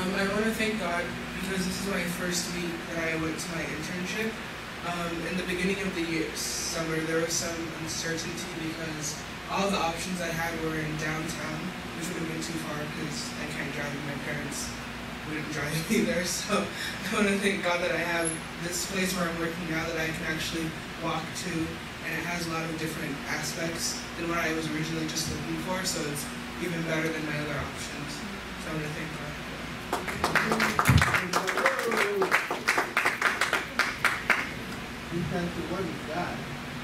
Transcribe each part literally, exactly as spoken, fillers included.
Um, I want to thank God because this is my first week that I went to my internship. Um, in the beginning of the year, summer, there was some uncertainty because all the options I had were in downtown, which would have been too far because I can't drive and my parents wouldn't drive me there. So I want to thank God that I have this place where I'm working now that I can actually walk to, and it has a lot of different aspects than what I was originally just looking for, so it's even better than my other options. So I want to thank God. What is that?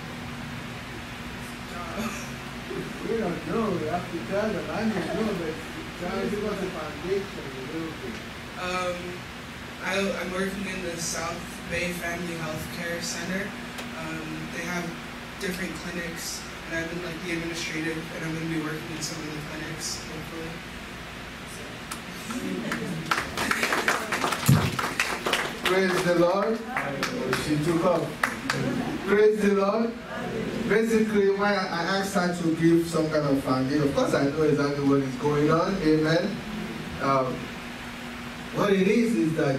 Uh, We don't know. We have to tell them. I don't know, but try to give us a foundation a little bit. Um, I, I'm working in the South Bay Family Health Care Center. Um, they have different clinics, and I've been like the administrative, and I'm going to be working in some of the clinics, hopefully. Praise the Lord. She took off. Praise the Lord. Basically, when I asked her to give some kind of foundation, of course I know exactly what is going on. Amen. Um, what it is is that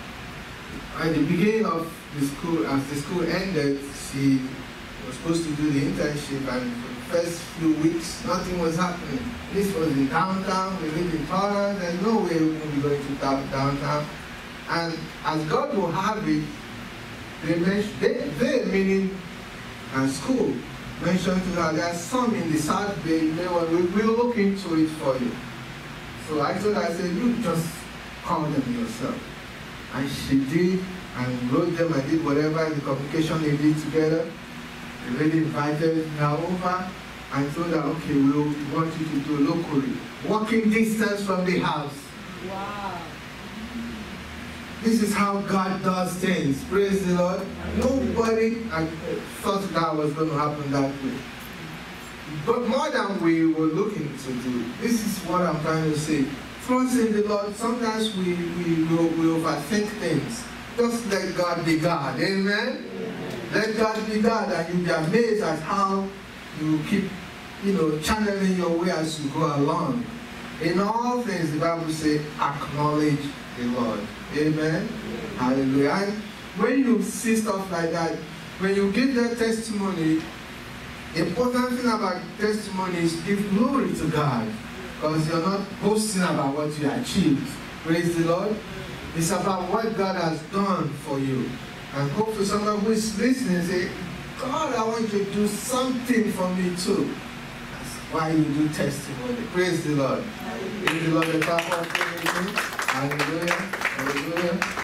at the beginning of the school, as the school ended, she was supposed to do the internship, and for the first few weeks, nothing was happening. This was in downtown. We live in Torrance. There's no way we will be going to downtown. And as God will have it, they, mentioned, they, they meaning and school, mentioned to her, there are some in the South Bay, they were, we will look into it for you. So I told her, I said, you just call them yourself. And she did, and wrote them, and did whatever the communication they did together. The lady invited her over and told her, okay, we we'll want you to do locally. Walking distance from the house. Wow. This is how God does things. Praise the Lord. Nobody thought that was going to happen that way. But more than we were looking to do, this is what I'm trying to say. Trust in the Lord, sometimes we, we, we, we overthink things. Just let God be God. Amen? Let God be God, and you'll be amazed at how you keep, you know, channeling your way as you go along. In all things, the Bible says, acknowledge the Lord. Amen? Hallelujah. And when you see stuff like that, when you give that testimony, the important thing about testimony is give glory to God. Because you're not boasting about what you achieved. Praise the Lord. It's about what God has done for you. And hopefully someone who is listening say, God, I want you to do something for me too. That's why you do testimony. Praise the Lord. Praise the Lord. The power of everything. Hallelujah.